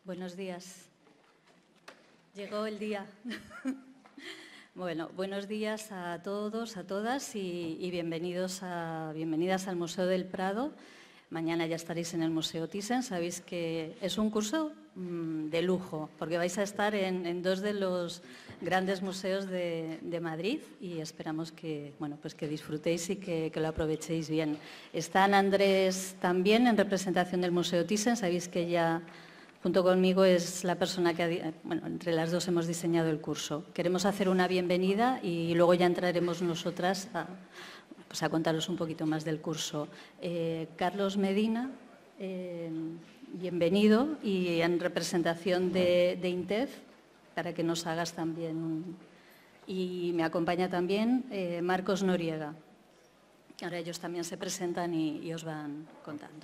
Buenos días. Llegó el día. Bueno, buenos días a todos, a todas y bienvenidas al Museo del Prado. Mañana ya estaréis en el Museo Thyssen. Sabéis que es un curso de lujo, porque vais a estar en dos de los grandes museos de Madrid y esperamos que, pues que disfrutéis y que lo aprovechéis bien. Está Ana Andrés también en representación del Museo Thyssen. Sabéis que ella, junto conmigo, es la persona que, entre las dos hemos diseñado el curso. Queremos hacer una bienvenida y luego ya entraremos nosotras a contaros un poquito más del curso. Carlos Medina, bienvenido, y en representación de INTEF, para que nos hagas también y me acompaña también Marcos Noriega. Ahora ellos también se presentan y os van contando.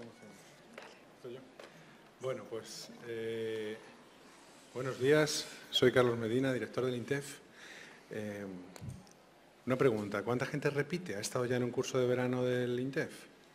Bueno, pues buenos días, soy Carlos Medina, director del INTEF. Una pregunta, ¿cuánta gente repite? ¿Ha estado ya en un curso de verano del INTEF?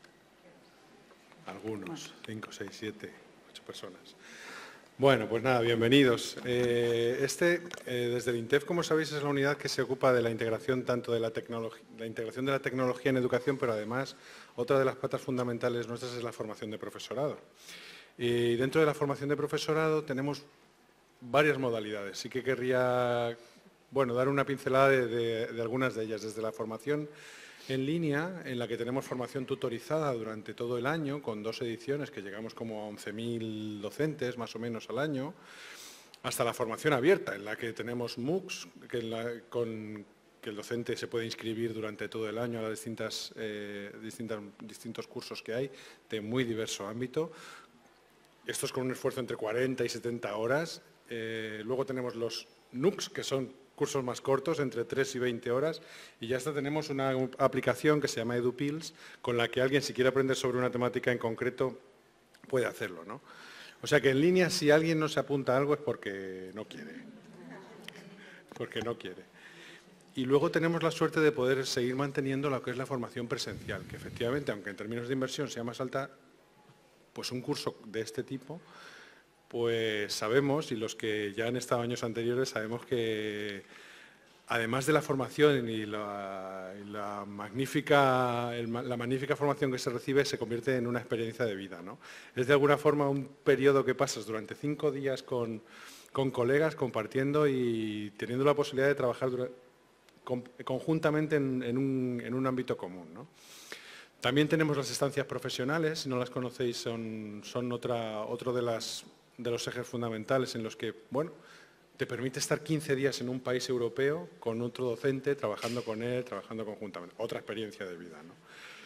Algunos, 5, 6, 7, 8 personas. Bueno, pues nada, bienvenidos. Desde el INTEF, como sabéis, es la unidad que se ocupa de la integración tanto de la tecnología en educación, pero además otra de las patas fundamentales nuestras es la formación de profesorado. Y dentro de la formación de profesorado tenemos varias modalidades. Sí que querría dar una pincelada de algunas de ellas, desde la formación en línea, en la que tenemos formación tutorizada durante todo el año, con 2 ediciones que llegamos como a 11.000 docentes más o menos al año, hasta la formación abierta, en la que tenemos MOOCs, con que el docente se puede inscribir durante todo el año a los distintos cursos que hay, de muy diverso ámbito. Esto es con un esfuerzo entre 40 y 70 horas. Luego tenemos los NUCs, que son cursos más cortos, entre 3 y 20 horas. Y ya hasta tenemos una aplicación que se llama EduPills, con la que alguien, si quiere aprender sobre una temática en concreto, puede hacerlo, ¿no? O sea que en línea, si alguien no se apunta a algo es porque no quiere. Porque no quiere. Y luego tenemos la suerte de poder seguir manteniendo lo que es la formación presencial, que efectivamente, aunque en términos de inversión sea más alta, pues un curso de este tipo, pues sabemos, y los que ya han estado años anteriores, sabemos que además de la formación y la magnífica formación que se recibe, se convierte en una experiencia de vida, ¿no? Es de alguna forma un periodo que pasas durante 5 días con colegas, compartiendo y teniendo la posibilidad de trabajar conjuntamente en un ámbito común, ¿no? También tenemos las estancias profesionales, si no las conocéis, son otro de los ejes fundamentales en los que, te permite estar 15 días en un país europeo con otro docente, trabajando con él, trabajando conjuntamente. Otra experiencia de vida, ¿no?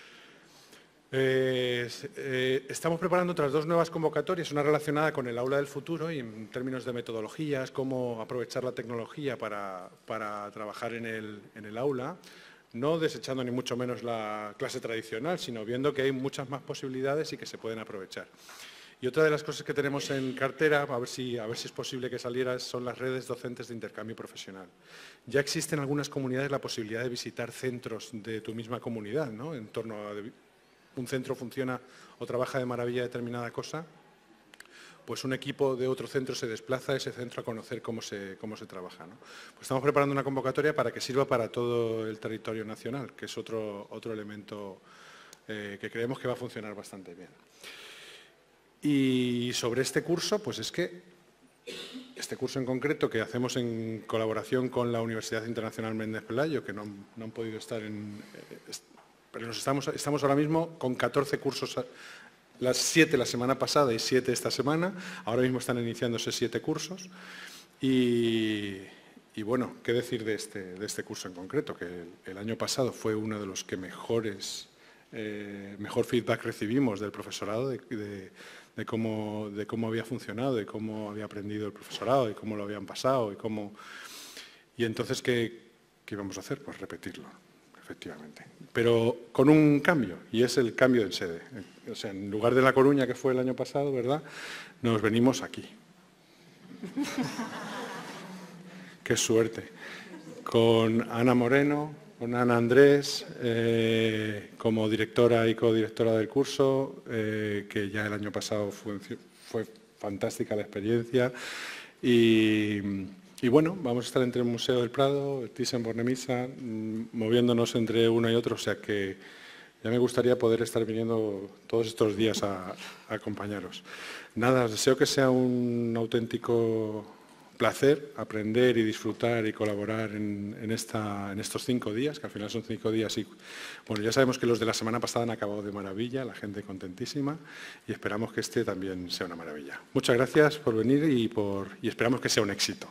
Estamos preparando otras 2 nuevas convocatorias, una relacionada con el aula del futuro y en términos de metodologías, cómo aprovechar la tecnología para trabajar en el aula, no desechando ni mucho menos la clase tradicional, sino viendo que hay muchas más posibilidades y que se pueden aprovechar. Y otra de las cosas que tenemos en cartera, a ver si es posible que saliera, son las redes docentes de intercambio profesional. Ya existe en algunas comunidades la posibilidad de visitar centros de tu misma comunidad, ¿no? En torno a un centro funciona o trabaja de maravilla determinada cosa, pues un equipo de otro centro se desplaza a ese centro a conocer cómo se trabaja, ¿no? Pues estamos preparando una convocatoria para que sirva para todo el territorio nacional, que es otro elemento que creemos que va a funcionar bastante bien. Y sobre este curso, pues es que este curso en concreto, que hacemos en colaboración con la Universidad Internacional Méndez Pelayo, que no han podido estar pero estamos ahora mismo con 14 cursos, las 7 la semana pasada y 7 esta semana. Ahora mismo están iniciándose 7 cursos. Y bueno, ¿qué decir de este curso en concreto? Que el año pasado fue uno de los que mejor feedback recibimos del profesorado, de cómo había funcionado, de cómo había aprendido el profesorado, de cómo lo habían pasado. Y entonces, ¿qué íbamos a hacer? Pues repetirlo, efectivamente. Pero con un cambio, y es el cambio de sede. O sea, en lugar de La Coruña, que fue el año pasado, ¿verdad?, nos venimos aquí. Qué suerte. Con Ana Moreno, con Ana Andrés, como directora y codirectora del curso, que ya el año pasado fantástica la experiencia. Y bueno, vamos a estar entre el Museo del Prado, el Thyssen-Bornemisza, moviéndonos entre uno y otro, o sea que ya me gustaría poder estar viniendo todos estos días a acompañaros. Nada, os deseo que sea un auténtico placer aprender y disfrutar y colaborar en estos 5 días, que al final son 5 días. Y bueno, ya sabemos que los de la semana pasada han acabado de maravilla, la gente contentísima, y esperamos que este también sea una maravilla. Muchas gracias por venir y esperamos que sea un éxito.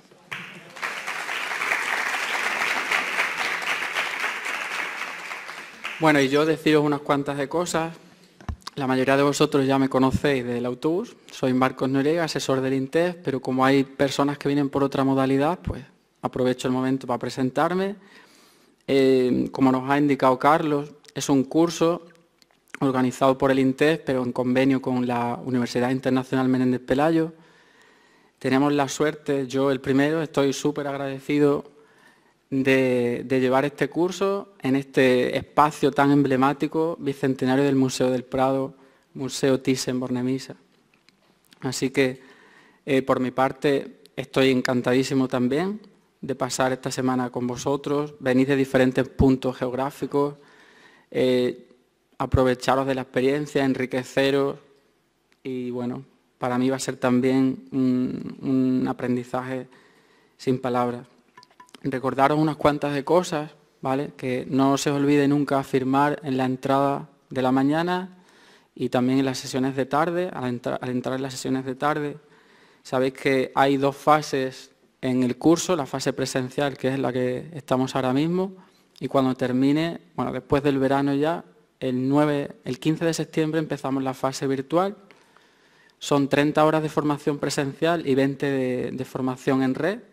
Bueno, y yo deciros unas cuantas de cosas. La mayoría de vosotros ya me conocéis del autobús. Soy Marcos Noriega, asesor del INTEF, pero como hay personas que vienen por otra modalidad, pues aprovecho el momento para presentarme. Como nos ha indicado Carlos, es un curso organizado por el INTEF, pero en convenio con la Universidad Internacional Menéndez Pelayo. Tenemos la suerte, yo el primero, estoy súper agradecido de llevar este curso en este espacio tan emblemático, bicentenario del Museo del Prado, Museo Thyssen-Bornemisza. Así que, por mi parte, estoy encantadísimo también de pasar esta semana con vosotros. Venís de diferentes puntos geográficos, aprovecharos de la experiencia, enriqueceros y, bueno, para mí va a ser también un aprendizaje sin palabras. Recordaros unas cuantas de cosas, ¿vale? Que no se os olvide nunca firmar en la entrada de la mañana y también en las sesiones de tarde, al entrar en las sesiones de tarde. Sabéis que hay 2 fases en el curso, la fase presencial, que es la que estamos ahora mismo, y cuando termine, bueno, después del verano ya, el 15 de septiembre empezamos la fase virtual. Son 30 horas de formación presencial y 20 de formación en red.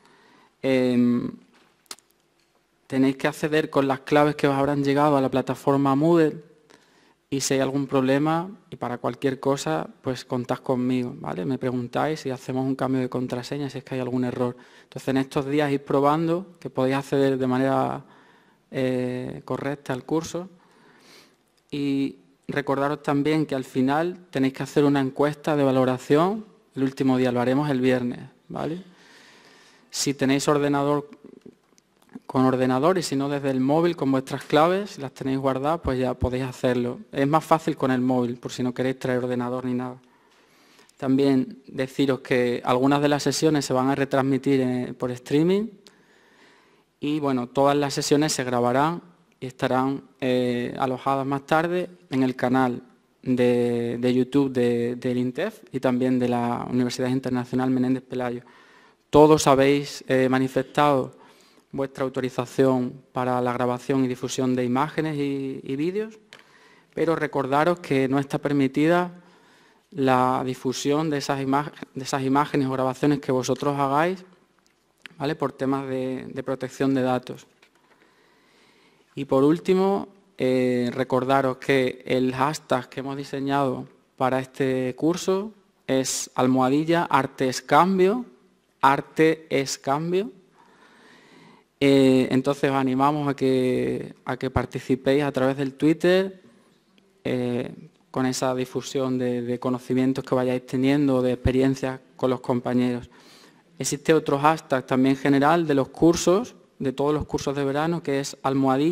Tenéis que acceder con las claves que os habrán llegado a la plataforma Moodle y si hay algún problema y para cualquier cosa, pues contad conmigo, ¿vale? Me preguntáis y hacemos un cambio de contraseña si es que hay algún error. Entonces en estos días ir probando que podéis acceder de manera correcta al curso y recordaros también que al final tenéis que hacer una encuesta de valoración, el último día lo haremos el viernes, ¿vale? Si tenéis ordenador, con ordenador y si no desde el móvil con vuestras claves, si las tenéis guardadas, pues ya podéis hacerlo. Es más fácil con el móvil, por si no queréis traer ordenador ni nada. También deciros que algunas de las sesiones se van a retransmitir por streaming y bueno, todas las sesiones se grabarán y estarán alojadas más tarde en el canal de YouTube del INTEF y también de la Universidad Internacional Menéndez Pelayo. Todos habéis manifestado vuestra autorización para la grabación y difusión de imágenes y vídeos, pero recordaros que no está permitida la difusión de esas imágenes o grabaciones que vosotros hagáis, ¿vale? Por temas de protección de datos. Y por último, recordaros que el hashtag que hemos diseñado para este curso es @ArteEsCambio. Arte es cambio. Entonces os animamos a que participéis a través del Twitter con esa difusión de conocimientos que vayáis teniendo, de experiencias con los compañeros. Existe otro hashtag también general de los cursos, de todos los cursos de verano, que es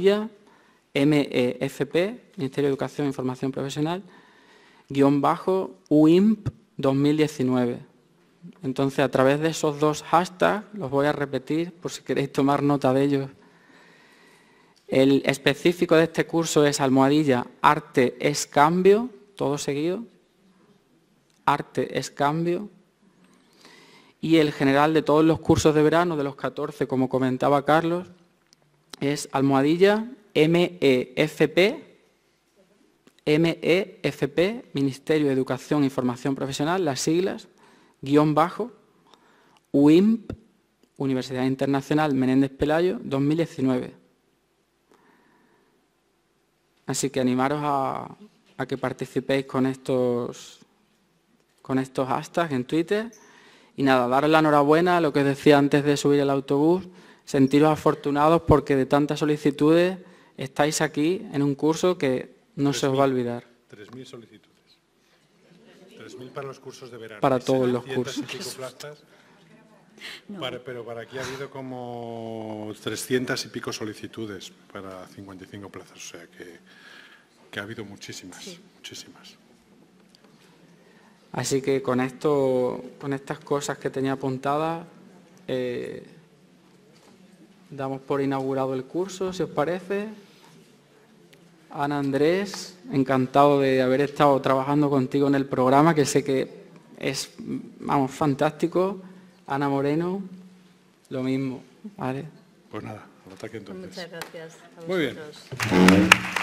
@MEFP, Ministerio de Educación e Información Profesional, _UIMP 2019. Entonces, a través de esos 2 hashtags, los voy a repetir por si queréis tomar nota de ellos. El específico de este curso es @Arte es Cambio, todo seguido. Arte es Cambio. Y el general de todos los cursos de verano, de los 14, como comentaba Carlos, es MEFP, Ministerio de Educación e Información Profesional, las siglas, _UIMP, Universidad Internacional Menéndez Pelayo, 2019. Así que animaros a que participéis con estos hashtags en Twitter. Y nada, daros la enhorabuena a lo que os decía antes de subir el autobús, sentiros afortunados porque de tantas solicitudes estáis aquí en un curso que no se os va a olvidar. 3.000 solicitudes. 3.000 para los cursos de verano. Para todos los 700 y cursos. pico plazas. No. Pero para aquí ha habido como 300 y pico solicitudes para 55 plazas, o sea que ha habido muchísimas, muchísimas. Así que con esto, con estas cosas que tenía apuntadas, damos por inaugurado el curso, si os parece. Ana, Andrés, encantado de haber estado trabajando contigo en el programa, que sé que es, vamos, fantástico. Ana Moreno, lo mismo, ¿vale? Pues nada, al ataque entonces. Muchas gracias a vosotros. Muy bien.